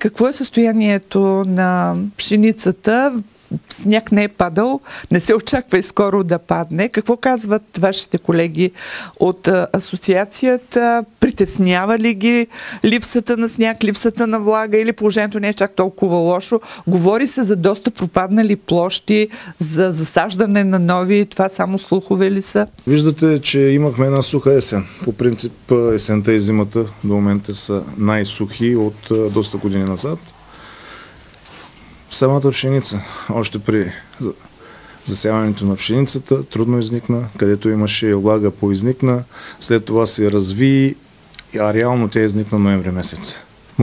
Какво е състоянието на пшеницата? Сняг не е падал, не се очаква и скоро да падне. Какво казват вашите колеги от асоциацията? Притеснява ли ги липсата на сняг, липсата на влага или положението не е чак толкова лошо? Говори се за доста пропаднали площи, за засаждане на нови. Това само слухове ли са? Виждате, че имахме една суха есен. По принцип есента и зимата до момента са най-сухи от доста години назад. Самата пшеница, още при засяването на пшеницата, трудно изникна, където имаше влага поизникна, след това се разви, а реално тя изникна ноември месец. В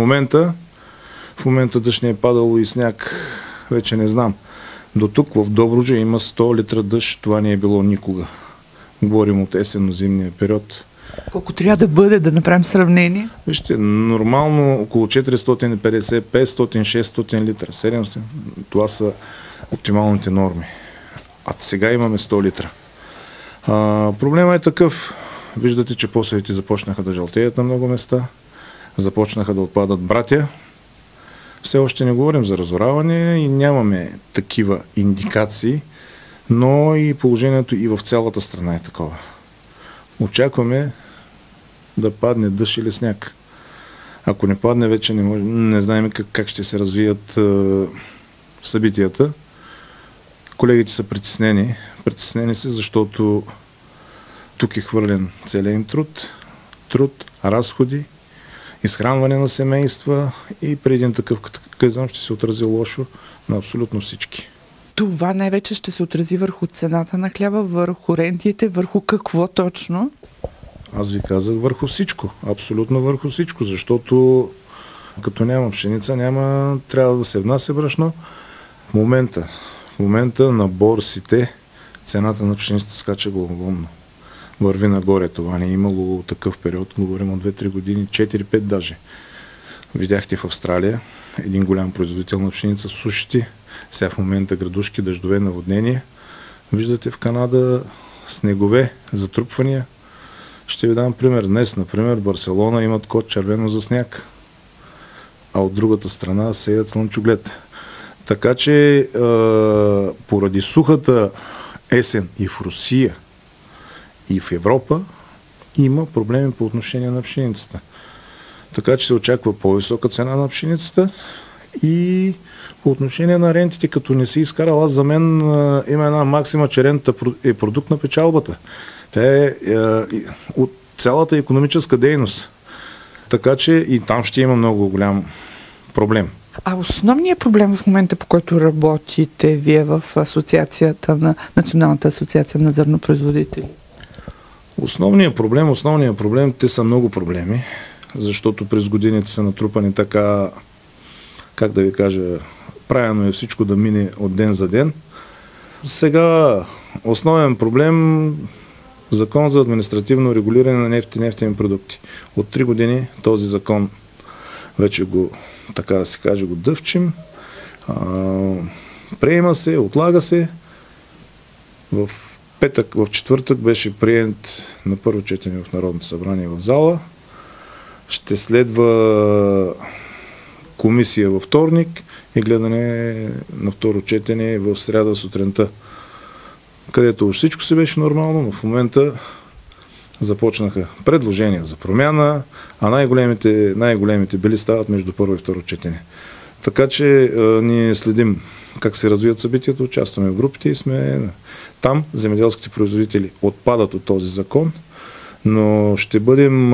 момента дъжд не е падало и сняг, вече не знам. До тук в Добруджа има 100 литра дъжд, това не е било никога. Говорим от есенно-зимния период. Колко трябва да бъде, да направим сравнение? Вижте, нормално около 450, 500, 600 литра, 700. Това са оптималните норми. А сега имаме 100 литра. Проблема е такъв. Виждате, че посевите започнаха да жълтеят на много места. Започнаха да отпадат братя. Все още не говорим за разораване и нямаме такива индикации, но и положението и в цялата страна е такова. Очакваме да падне дъжд или сняг. Ако не падне, вече не знаем как ще се развият събитията. Колегите са притеснени. Притеснени са, защото тук е хвърлен целият им труд, разходи, изхранване на семейства и при един такъв катаклизъм ще се отрази лошо на абсолютно всички. Това най-вече ще се отрази върху цената на хляба, върху рентите, върху какво точно? Аз ви казах върху всичко, абсолютно върху всичко, защото като няма пшеница, трябва да се внася брашно. В момента на борсите цената на пшеницата скача главоломно. Върви нагоре, това не е имало такъв период, говорим от 2-3 години, 4-5 даже. Видяхте в Австралия един голям производител на пшеница, сушите, сега в момента градушки, дъждове, наводнения. Виждате в Канада снегове, затрупвания. Ще ви дам пример. Днес, например, Барселона имат код червено за сняг, а от другата страна сеят слънчоглед. Така че поради сухата есен и в Русия, и в Европа има проблеми по отношение на пшеницата. Така че се очаква по-висока цена на пшеницата и по отношение на рентите, като не си изкарал, аз за мен има една максима, че рентата е продукт на печалбата. Тя е от цялата икономическа дейност. Така че и там ще има много голям проблем. А основният проблем в момента, по който работите вие в асоциацията на Националната асоциация на зърнопроизводители? Основният проблем, те са много проблеми, защото през годините са натрупани така, как да ви кажа, правилно е всичко да мине от ден за ден. Сега основен проблем Закон за административно регулиране на нефт и нефтени продукти. От 3 години този закон вече го, така да се каже, го дъвчим. Приема се, отлага се. В четвъртък беше приет на първо четене в Народното събрание в зала. Ще следва комисия във вторник и гледане на второ четене в сряда сутринта, където всичко се беше нормално, но в момента започнаха предложения за промяна, а най-големите били стават между първо и второ четене. Така че ние следим как се развият събитията, участваме в групите и сме там. Земеделските производители отпадат от този закон, но ще бъдем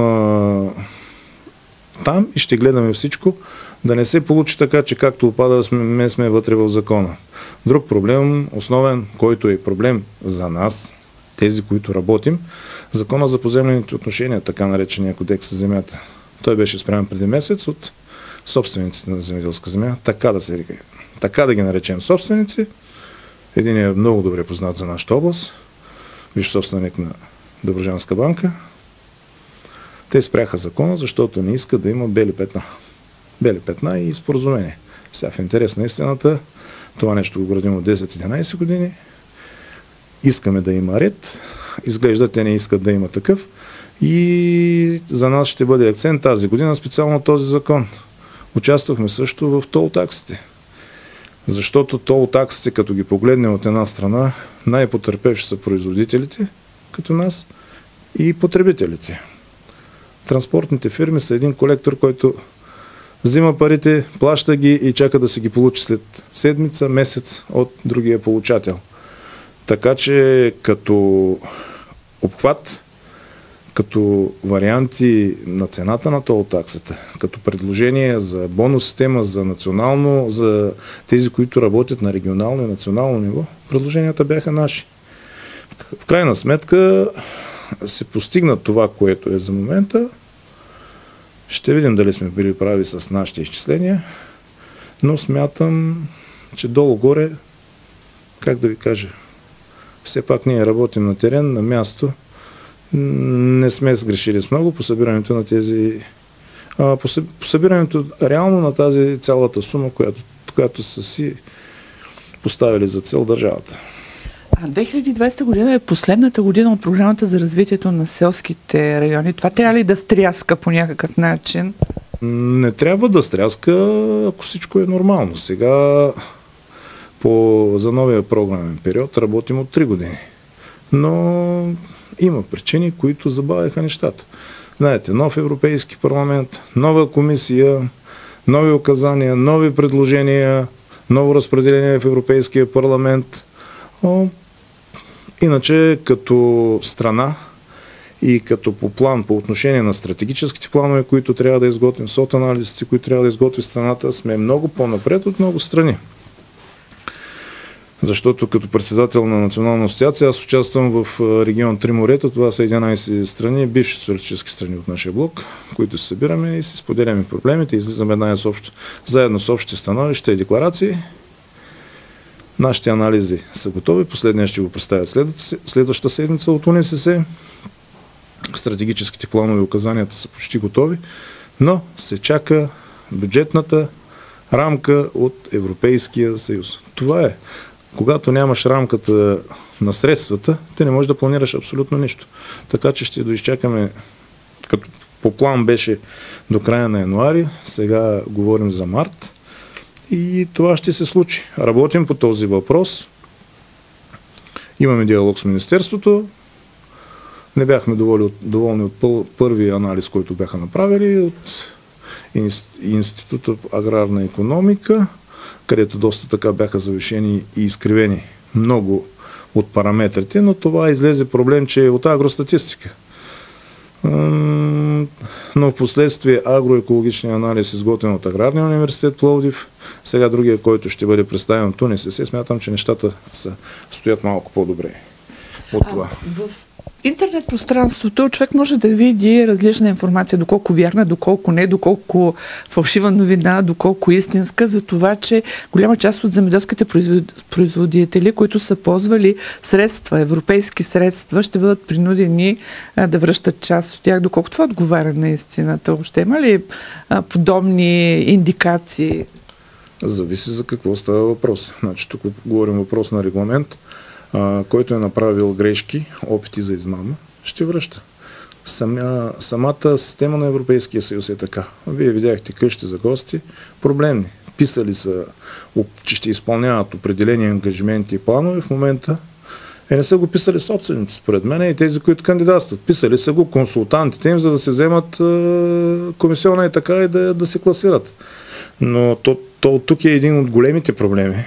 там и ще гледаме всичко, да не се получи така, че както опада, сме вътре в закона. Друг проблем, основен, който е проблем за нас, тези, които работим, закона за поземлените отношения, така наречения кодекс за земята. Той беше спрян преди месец от собствениците на земеделска земя, така да ги наречем собственици. Един е много добре познат за нашата област, виж собственик на Добруджанска банка. Те спряха закона, защото не искат да има бели петна. Бели петна и споразумение. Сега в интерес на истината, това нещо го градим от 10-11 години. Искаме да има ред. Изглежда, те не искат да има такъв. И за нас ще бъде акцент тази година, специално този закон. Участвахме също в тол таксите. Защото тол таксите, като ги погледнем от една страна, най-потърпевши са производителите, като нас, и потребителите. Транспортните фирми са един колектор, който взима парите, плаща ги и чака да си ги получи след седмица, месец от другия получател. Така че като обхват, като варианти на цената на тол таксата, като предложение за бонус система за национално, за тези, които работят на регионално и национално ниво, предложенията бяха наши. В крайна сметка се постигна това, което е за момента. Ще видим дали сме били прави с нашите изчисления, но смятам, че долу-горе, как да ви кажа, все пак ние работим на терен, на място, не сме сгрешили с много по събирането на тези, по събирането реално на тази цялата сума, която са си поставили за цел държавата. 2020 година е последната година от програмата за развитието на селските райони. Това трябва ли да стряска по някакъв начин? Не трябва да стряска, ако всичко е нормално. Сега за новия програмен период работим от 3 години. Но има причини, които забавяха нещата. Знаете, нов Европейски парламент, нова комисия, нови указания, нови предложения, ново разпределение в Европейския парламент. Иначе като страна и като по план, по отношение на стратегическите планове, които трябва да изготвим, сот анализите, които трябва да изготви страната, сме много по-напред от много страни. Защото като председател на Национална асоциация аз участвам в регион Три морета, това са 11 страни, бивши социалистически страни от нашия блок, които се събираме и си споделяме проблемите, излизаме заедно с общите становища и декларации. Нашите анализи са готови, последния ще го представят следващата седмица от УНСС. Стратегическите планове и указанията са почти готови, но се чака бюджетната рамка от Европейския съюз. Това е. Когато нямаш рамката на средствата, ти не можеш да планираш абсолютно нищо. Така че ще доизчакаме, като по план беше до края на януари, сега говорим за март и това ще се случи. Работим по този въпрос. Имаме диалог с Министерството. Не бяхме доволни от първия анализ, който бяха направили от Института аграрна икономика, където доста така бяха завишени и изкривени много от параметрите, но това излезе проблем, че е от агростатистика. Но в последствие агроекологичния анализ изготвен от Аграрния университет Пловдив, сега другия, който ще бъде представен от УНСС, смятам, че нещата стоят малко по-добре от това. В интернет пространството човек може да види различна информация, доколко вярна, доколко не, доколко фалшива новина, доколко истинска, за това, че голяма част от земеделските производители, които са ползвали средства, европейски средства, ще бъдат принудени да връщат част от тях. Доколко това отговаря на истината? Още има ли подобни индикации? Зависи за какво става въпрос. Значи, тук говорим въпрос на регламент, който е направил грешки, опити за измама, ще връща. Самата система на Европейския съюз е така. Вие видяхте къщи за гости, проблемни. Писали са, че ще изпълняват определени ангажименти и планове. В момента не са го писали собственици, според мен, и тези, които кандидатстват. Писали са го консултантите им, за да се вземат комисиона и така и да се класират. Но тук е един от големите проблеми.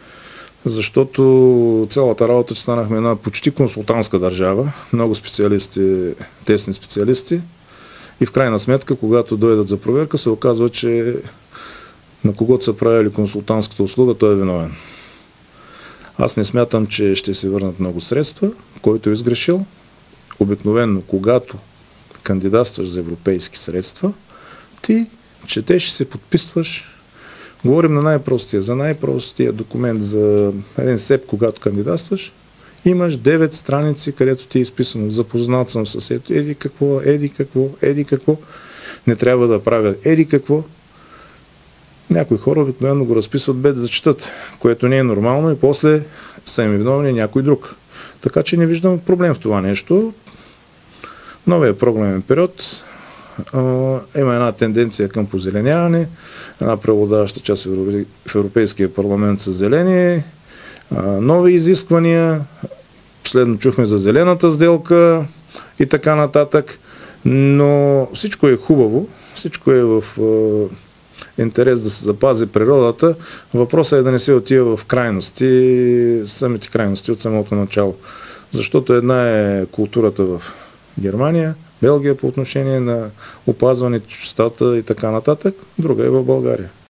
Защото цялата работа, че станахме една почти консултантска държава, много специалисти, тесни специалисти, и в крайна сметка, когато дойдат за проверка, се оказва, че на когото са правили консултантската услуга, той е виновен. Аз не смятам, че ще се върнат много средства, който е изгрешил. Обикновено, когато кандидатстваш за европейски средства, ти четеш и се подписваш. Говорим за най-простия документ за един СЕП, когато кандидатстваш. Имаш 9 страници, където ти е изписано: запознат съм с еди какво, не трябва да правя еди какво. Някои хора обикновено го разписват без да четат, което не е нормално, и после са им виновни някой друг. Така че не виждам проблем в това нещо. Новия програмен период има една тенденция към позеленяване, една преобладаваща част в Европейския парламент са зелени, нови изисквания, последно чухме за зелената сделка и така нататък, но всичко е хубаво, всичко е в интерес да се запази природата. Въпросът е да не се отива в крайности, самите крайности от самото начало. Защото една е културата в Германия, Белгия по отношение на опазване чистотата и така нататък, друга е в България.